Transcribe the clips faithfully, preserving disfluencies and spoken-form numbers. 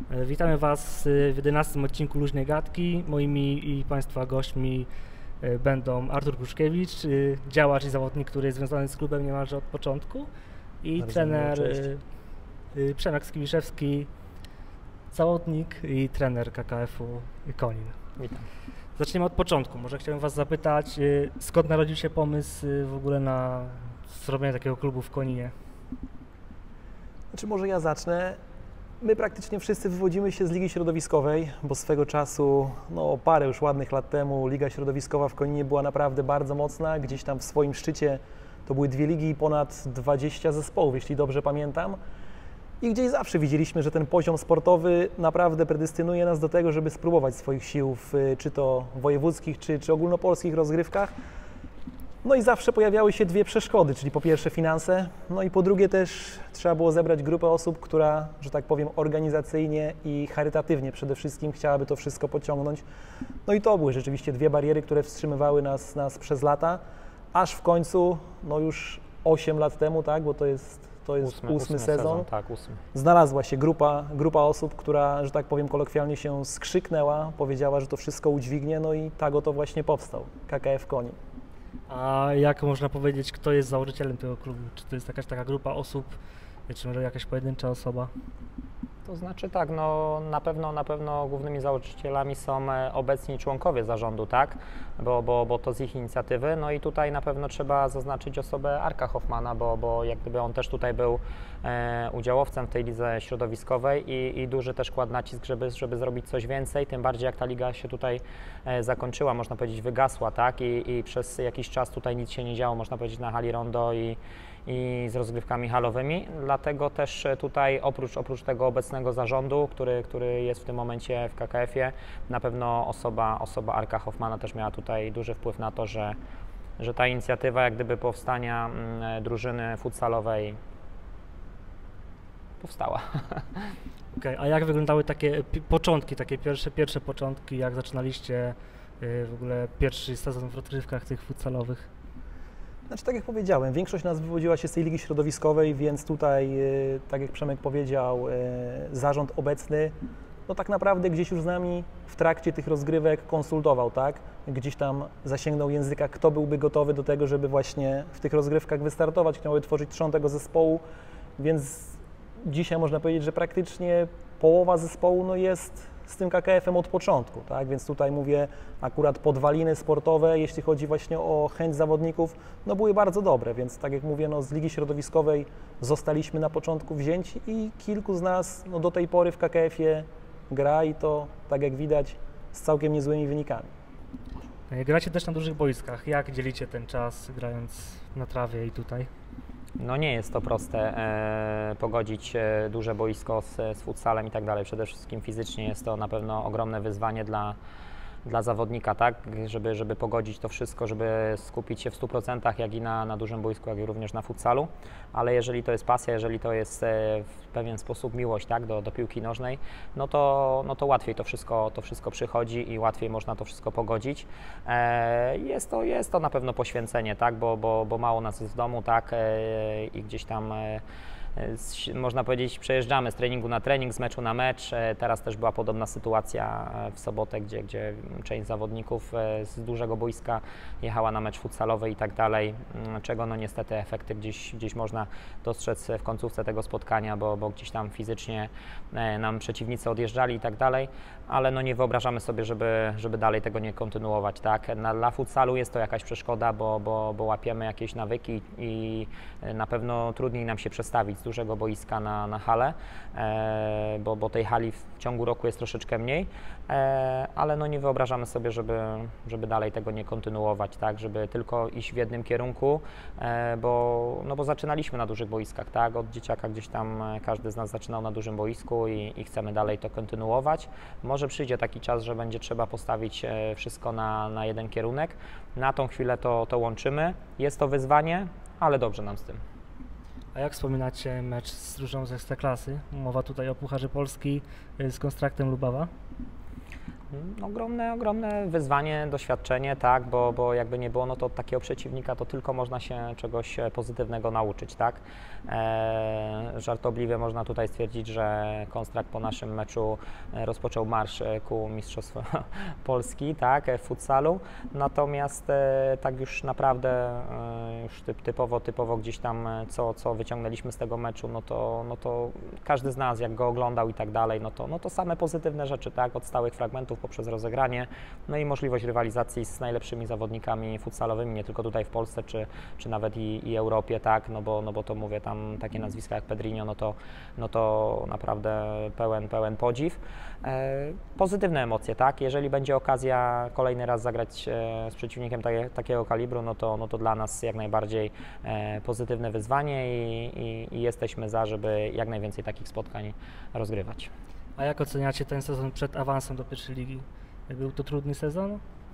Witamy Was w jedenastym odcinku Luźnej Gadki. Moimi i Państwa gośćmi będą Artur Pruszkiewicz, działacz i zawodnik, który jest związany z klubem niemalże od początku, i Bardzo trener miło, Przemek Skibiszewski, zawodnik i trener K K F u Konin. Witam. Zaczniemy od początku. Może chciałbym Was zapytać, skąd narodził się pomysł w ogóle na zrobienie takiego klubu w Koninie? Znaczy, może ja zacznę. My praktycznie wszyscy wywodzimy się z Ligi Środowiskowej, bo swego czasu, no parę już ładnych lat temu, Liga Środowiskowa w Koninie była naprawdę bardzo mocna. Gdzieś tam w swoim szczycie to były dwie ligi i ponad dwadzieścia zespołów, jeśli dobrze pamiętam. I gdzieś zawsze widzieliśmy, że ten poziom sportowy naprawdę predestynuje nas do tego, żeby spróbować swoich sił w czy to wojewódzkich, czy, czy ogólnopolskich rozgrywkach. No i zawsze pojawiały się dwie przeszkody, czyli po pierwsze finanse, no i po drugie też trzeba było zebrać grupę osób, która, że tak powiem, organizacyjnie i charytatywnie przede wszystkim chciałaby to wszystko pociągnąć. No i to były rzeczywiście dwie bariery, które wstrzymywały nas, nas przez lata, aż w końcu, no już osiem lat temu, tak, bo to jest, to jest ósmy, ósmy, ósmy sezon, sezon tak, ósmy. Znalazła się grupa, grupa osób, która, że tak powiem, kolokwialnie się skrzyknęła, powiedziała, że to wszystko udźwignie, no i tak oto właśnie powstał K K F Konin. A jak można powiedzieć, kto jest założycielem tego klubu? Czy to jest jakaś taka grupa osób, czy może jakaś pojedyncza osoba? To znaczy tak, no na pewno, na pewno głównymi założycielami są obecni członkowie zarządu, tak, bo, bo, bo to z ich inicjatywy. No i tutaj na pewno trzeba zaznaczyć osobę Arka Hoffmana, bo, bo jak gdyby on też tutaj był e, udziałowcem w tej lidze środowiskowej i, i duży też kładł nacisk, żeby, żeby zrobić coś więcej, tym bardziej jak ta liga się tutaj e, zakończyła, można powiedzieć wygasła, tak, I, i przez jakiś czas tutaj nic się nie działo, można powiedzieć, na hali Rondo i i z rozgrywkami halowymi, dlatego też tutaj oprócz, oprócz tego obecnego zarządu, który, który jest w tym momencie w K K F-ie, na pewno osoba, osoba Arka Hoffmana też miała tutaj duży wpływ na to, że, że ta inicjatywa jak gdyby powstania drużyny futsalowej powstała. Okay, a jak wyglądały takie początki, takie pierwsze, pierwsze początki, jak zaczynaliście w ogóle pierwszy sezon w rozgrywkach tych futsalowych? Znaczy, tak jak powiedziałem, większość nas wywodziła się z tej Ligi Środowiskowej, więc tutaj, tak jak Przemek powiedział, zarząd obecny, no tak naprawdę gdzieś już z nami w trakcie tych rozgrywek konsultował, tak? Gdzieś tam zasięgnął języka, kto byłby gotowy do tego, żeby właśnie w tych rozgrywkach wystartować, kto miałby tworzyć trzon tego zespołu, więc dzisiaj można powiedzieć, że praktycznie połowa zespołu no jest z tym K K F-em od początku, tak? Więc tutaj mówię, akurat podwaliny sportowe, jeśli chodzi właśnie o chęć zawodników, no były bardzo dobre, więc tak jak mówię, no z Ligi Środowiskowej zostaliśmy na początku wzięci i kilku z nas no do tej pory w K K F-ie gra i to, tak jak widać, z całkiem niezłymi wynikami. Gracie też na dużych boiskach. Jak dzielicie ten czas grając na trawie i tutaj? No nie jest to proste e, pogodzić e, duże boisko z, z futsalem i tak dalej. Przede wszystkim fizycznie jest to na pewno ogromne wyzwanie dla, dla zawodnika, tak, żeby, żeby pogodzić to wszystko, żeby skupić się w stu procentach jak i na, na dużym boisku, jak i również na futsalu, ale jeżeli to jest pasja, jeżeli to jest e, w pewien sposób miłość, tak, do, do piłki nożnej, no to, no to łatwiej to wszystko, to wszystko przychodzi i łatwiej można to wszystko pogodzić. E, jest, to, jest to na pewno poświęcenie, tak, bo, bo, bo mało nas jest w domu, tak, e, i gdzieś tam e, można powiedzieć, przejeżdżamy z treningu na trening, z meczu na mecz. Teraz też była podobna sytuacja w sobotę, gdzie, gdzie część zawodników z dużego boiska jechała na mecz futsalowy i tak dalej, czego no niestety efekty gdzieś, gdzieś można dostrzec w końcówce tego spotkania, bo, bo gdzieś tam fizycznie nam przeciwnicy odjeżdżali i tak dalej, ale no nie wyobrażamy sobie, żeby, żeby dalej tego nie kontynuować, tak. Na, dla futsalu jest to jakaś przeszkoda, bo, bo, bo łapiemy jakieś nawyki i na pewno trudniej nam się przestawić z dużego boiska na, na halę, e, bo, bo tej hali w ciągu roku jest troszeczkę mniej, e, ale no nie wyobrażamy sobie, żeby, żeby dalej tego nie kontynuować, tak, żeby tylko iść w jednym kierunku, e, bo, no bo zaczynaliśmy na dużych boiskach, tak, od dzieciaka gdzieś tam każdy z nas zaczynał na dużym boisku i, i chcemy dalej to kontynuować. Może przyjdzie taki czas, że będzie trzeba postawić wszystko na, na jeden kierunek. Na tą chwilę to, to łączymy. Jest to wyzwanie, ale dobrze nam z tym. A jak wspominacie mecz z drużyną z Ekstraklasy? Mowa tutaj o Pucharze Polski z Konstraktem Lubawa. No, ogromne, ogromne wyzwanie, doświadczenie, tak, bo, bo jakby nie było, no to od takiego przeciwnika to tylko można się czegoś pozytywnego nauczyć, tak. E, żartobliwie można tutaj stwierdzić, że Konstrakt po naszym meczu rozpoczął marsz ku Mistrzostwu Polski, tak, w futsalu, natomiast e, tak już naprawdę e, już typ, typowo, typowo gdzieś tam co, co wyciągnęliśmy z tego meczu, no to, no to każdy z nas jak go oglądał i tak dalej, no to, no to same pozytywne rzeczy, tak, od stałych fragmentów poprzez rozegranie, no i możliwość rywalizacji z najlepszymi zawodnikami futsalowymi, nie tylko tutaj w Polsce, czy, czy nawet i, i Europie, tak, no bo, no bo to mówię, tam takie nazwiska jak Pedrinho, no to, no to naprawdę pełen, pełen podziw. E, pozytywne emocje, tak, jeżeli będzie okazja kolejny raz zagrać e, z przeciwnikiem takie, takiego kalibru, no to, no to dla nas jak najbardziej e, pozytywne wyzwanie i, i, i jesteśmy za, żeby jak najwięcej takich spotkań rozgrywać. A jak oceniacie ten sezon przed awansem do pierwszej ligi? Był to trudny sezon?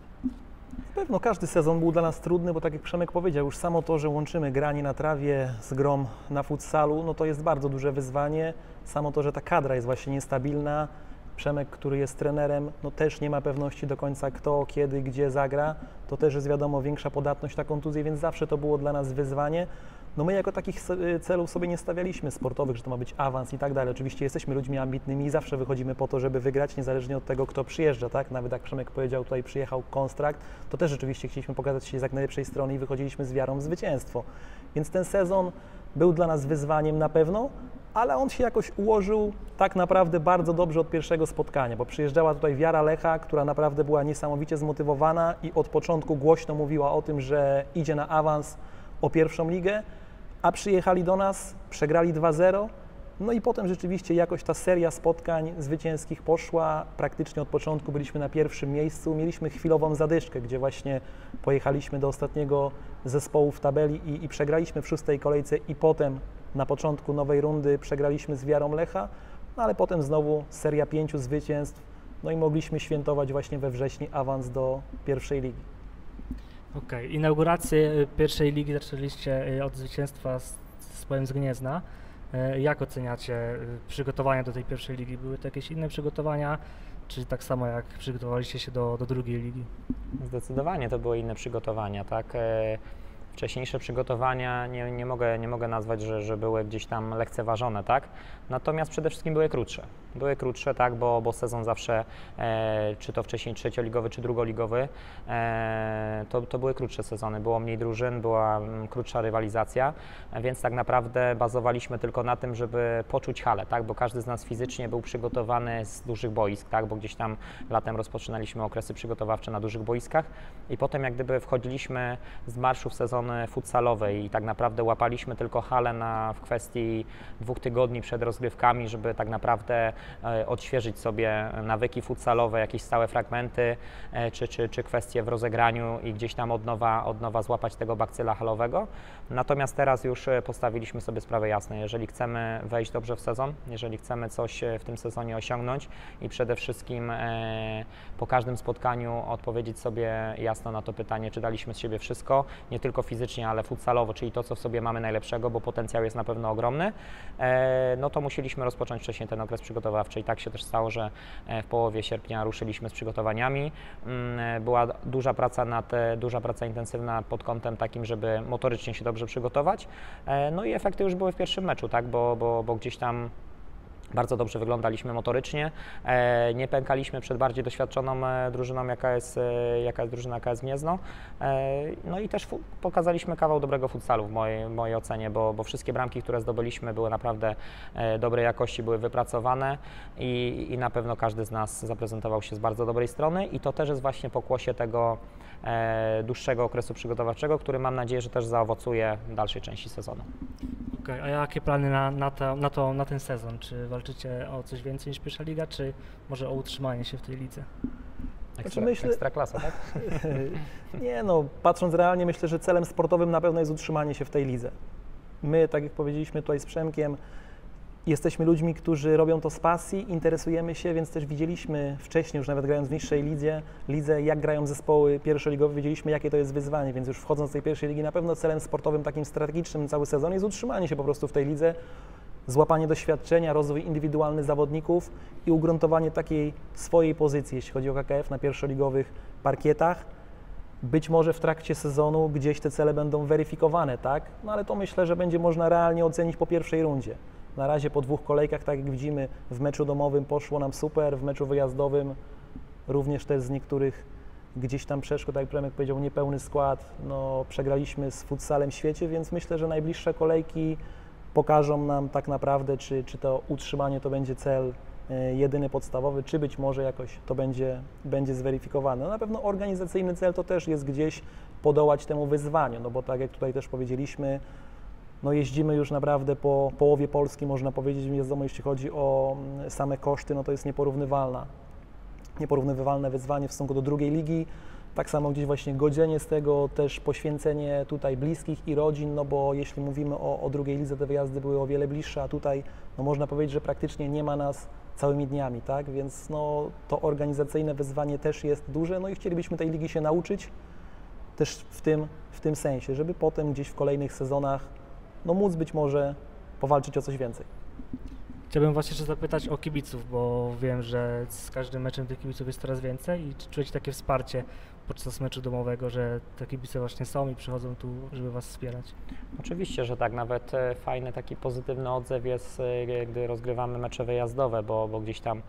Na pewno każdy sezon był dla nas trudny, bo tak jak Przemek powiedział, już samo to, że łączymy granie na trawie z grą na futsalu, no to jest bardzo duże wyzwanie. Samo to, że ta kadra jest właśnie niestabilna. Przemek, który jest trenerem, no też nie ma pewności do końca kto, kiedy, gdzie zagra. To też jest wiadomo większa podatność na kontuzję, więc zawsze to było dla nas wyzwanie. No my jako takich celów sobie nie stawialiśmy sportowych, że to ma być awans i tak dalej. Oczywiście jesteśmy ludźmi ambitnymi i zawsze wychodzimy po to, żeby wygrać, niezależnie od tego, kto przyjeżdża, tak? Nawet jak Przemek powiedział, tutaj przyjechał Konstrakt, to też rzeczywiście chcieliśmy pokazać się z jak najlepszej strony i wychodziliśmy z wiarą w zwycięstwo. Więc ten sezon był dla nas wyzwaniem na pewno, ale on się jakoś ułożył tak naprawdę bardzo dobrze od pierwszego spotkania, bo przyjeżdżała tutaj wiara Lecha, która naprawdę była niesamowicie zmotywowana i od początku głośno mówiła o tym, że idzie na awans o pierwszą ligę, a przyjechali do nas, przegrali dwa zero, no i potem rzeczywiście jakoś ta seria spotkań zwycięskich poszła, praktycznie od początku byliśmy na pierwszym miejscu, mieliśmy chwilową zadyszkę, gdzie właśnie pojechaliśmy do ostatniego zespołu w tabeli i, i przegraliśmy w szóstej kolejce i potem na początku nowej rundy przegraliśmy z wiarą Lecha, no ale potem znowu seria pięciu zwycięstw, no i mogliśmy świętować właśnie we wrześniu awans do pierwszej ligi. Okej, okay. Inaugurację pierwszej ligi zaczęliście od zwycięstwa z zespołem z Gniezna. Jak oceniacie przygotowania do tej pierwszej ligi? Były to jakieś inne przygotowania, czy tak samo jak przygotowaliście się do, do drugiej ligi? Zdecydowanie to były inne przygotowania, tak? Wcześniejsze przygotowania nie, nie, mogę, nie mogę nazwać, że, że były gdzieś tam lekceważone, tak? Natomiast przede wszystkim były krótsze. Były krótsze, tak, bo, bo sezon zawsze, e, czy to wcześniej trzecioligowy, czy drugoligowy, e, to, to były krótsze sezony. Było mniej drużyn, była m, krótsza rywalizacja, więc tak naprawdę bazowaliśmy tylko na tym, żeby poczuć halę, tak? Bo każdy z nas fizycznie był przygotowany z dużych boisk, tak? Bo gdzieś tam latem rozpoczynaliśmy okresy przygotowawcze na dużych boiskach i potem jak gdyby wchodziliśmy z marszu w sezon futsalowy i tak naprawdę łapaliśmy tylko halę na, w kwestii dwóch tygodni przed rozgrywkami, żeby tak naprawdę e, odświeżyć sobie nawyki futsalowe, jakieś stałe fragmenty, e, czy, czy, czy kwestie w rozegraniu i gdzieś tam od nowa, od nowa złapać tego bakcyla halowego. Natomiast teraz już postawiliśmy sobie sprawę jasne, jeżeli chcemy wejść dobrze w sezon, jeżeli chcemy coś w tym sezonie osiągnąć i przede wszystkim e, po każdym spotkaniu odpowiedzieć sobie jasno na to pytanie, czy daliśmy z siebie wszystko, nie tylko fizycznie, ale futsalowo, czyli to, co w sobie mamy najlepszego, bo potencjał jest na pewno ogromny, e, no to musieliśmy rozpocząć wcześniej ten okres przygotowawczy i tak się też stało, że w połowie sierpnia ruszyliśmy z przygotowaniami. Była duża praca, nad, duża praca intensywna pod kątem takim, żeby motorycznie się dobrze przygotować, e, no i efekty już były w pierwszym meczu, tak, bo, bo, bo gdzieś tam bardzo dobrze wyglądaliśmy motorycznie, e, nie pękaliśmy przed bardziej doświadczoną e, drużyną, jaka jest, e, jaka jest drużyna K S Gniezno. E, no i też pokazaliśmy kawał dobrego futsalu w mojej, mojej ocenie, bo, bo wszystkie bramki, które zdobyliśmy, były naprawdę e, dobrej jakości, były wypracowane i, i na pewno każdy z nas zaprezentował się z bardzo dobrej strony i to też jest właśnie pokłosie tego e, dłuższego okresu przygotowawczego, który mam nadzieję, że też zaowocuje w dalszej części sezonu. Okay, a jakie plany na, na, to, na, to, na ten sezon? Czy walczycie o coś więcej niż pierwsza liga, czy może o utrzymanie się w tej lidze? Ekstra, znaczy myślę, ekstra klasa, tak? Nie no, patrząc realnie, myślę, że celem sportowym na pewno jest utrzymanie się w tej lidze. My, tak jak powiedzieliśmy tutaj z Przemkiem, jesteśmy ludźmi, którzy robią to z pasji, interesujemy się, więc też widzieliśmy wcześniej, już nawet grając w niższej lidze, lidze, jak grają zespoły pierwszoligowe, wiedzieliśmy, jakie to jest wyzwanie, więc już wchodząc do tej pierwszej ligi, na pewno celem sportowym takim strategicznym cały sezon jest utrzymanie się po prostu w tej lidze. złapanie doświadczenia, rozwój indywidualny zawodników i ugruntowanie takiej swojej pozycji, jeśli chodzi o K K F na pierwszoligowych parkietach. Być może w trakcie sezonu gdzieś te cele będą weryfikowane, tak? No ale to myślę, że będzie można realnie ocenić po pierwszej rundzie. Na razie po dwóch kolejkach, tak jak widzimy, w meczu domowym poszło nam super, w meczu wyjazdowym również też z niektórych gdzieś tam przeszkód, tak jak Premek powiedział, niepełny skład, no przegraliśmy z futsalem w świecie, więc myślę, że najbliższe kolejki pokażą nam tak naprawdę, czy, czy to utrzymanie to będzie cel jedyny, podstawowy, czy być może jakoś to będzie, będzie zweryfikowane. No na pewno organizacyjny cel to też jest gdzieś podołać temu wyzwaniu, no bo tak jak tutaj też powiedzieliśmy, no jeździmy już naprawdę po połowie Polski, można powiedzieć, wiadomo, jeśli chodzi o same koszty, no to jest nieporównywalna, nieporównywalne wyzwanie w stosunku do drugiej ligi. Tak samo gdzieś właśnie godzenie z tego, też poświęcenie tutaj bliskich i rodzin, no bo jeśli mówimy o, o drugiej lidze, te wyjazdy były o wiele bliższe, a tutaj no można powiedzieć, że praktycznie nie ma nas całymi dniami, tak? Więc no, to organizacyjne wyzwanie też jest duże, no i chcielibyśmy tej ligi się nauczyć też w tym, w tym sensie, żeby potem gdzieś w kolejnych sezonach no móc być może powalczyć o coś więcej. Chciałbym właśnie jeszcze zapytać o kibiców, bo wiem, że z każdym meczem tych kibiców jest coraz więcej i czy czujecie takie wsparcie podczas meczu domowego, że te kibice właśnie są i przychodzą tu, żeby was wspierać? Oczywiście, że tak. Nawet fajny taki pozytywny odzew jest, gdy rozgrywamy mecze wyjazdowe, bo, bo gdzieś tam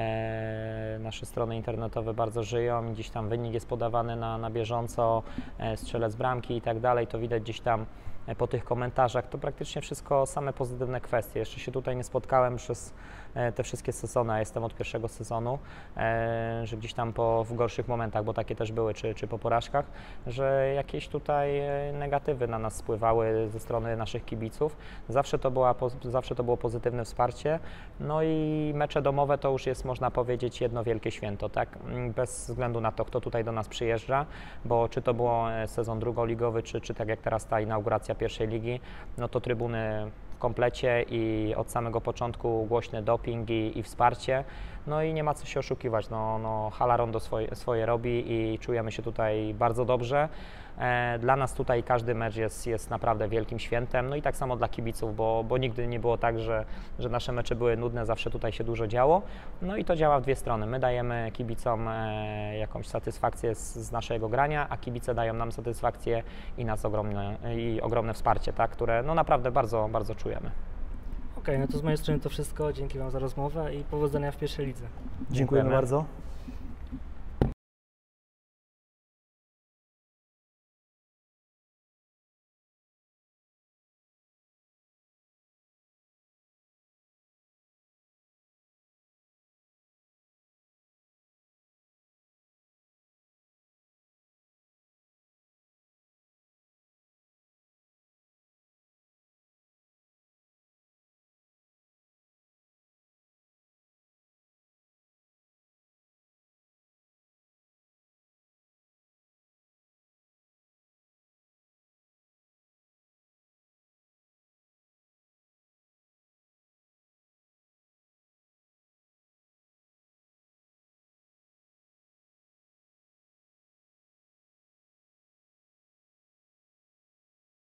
e, nasze strony internetowe bardzo żyją i gdzieś tam wynik jest podawany na, na bieżąco, e, strzelec bramki i tak dalej, to widać gdzieś tam po tych komentarzach, to praktycznie wszystko same pozytywne kwestie. Jeszcze się tutaj nie spotkałem przez te wszystkie sezony, a jestem od pierwszego sezonu, że gdzieś tam po, w gorszych momentach, bo takie też były, czy, czy po porażkach, że jakieś tutaj negatywy na nas spływały ze strony naszych kibiców. Zawsze to, była, zawsze to było pozytywne wsparcie. No i mecze domowe to już jest, można powiedzieć, jedno wielkie święto, tak? Bez względu na to, kto tutaj do nas przyjeżdża, bo czy to było sezon drugoligowy, czy, czy tak jak teraz ta inauguracja pierwszej ligi, no to trybuny w komplecie i od samego początku głośny doping i, i wsparcie. No i nie ma co się oszukiwać, no, no Hala Rondo swoje, swoje robi i czujemy się tutaj bardzo dobrze. E, dla nas tutaj każdy mecz jest, jest naprawdę wielkim świętem, no i tak samo dla kibiców, bo, bo nigdy nie było tak, że, że nasze mecze były nudne, zawsze tutaj się dużo działo. No i to działa w dwie strony. My dajemy kibicom e, jakąś satysfakcję z, z naszego grania, a kibice dają nam satysfakcję i nas ogromne, i ogromne wsparcie, tak, które no naprawdę bardzo, bardzo czujemy. Okej, okay, no to z mojej strony to wszystko. Dzięki wam za rozmowę i powodzenia w pierwszej lidze. Dziękujemy, Dziękujemy bardzo.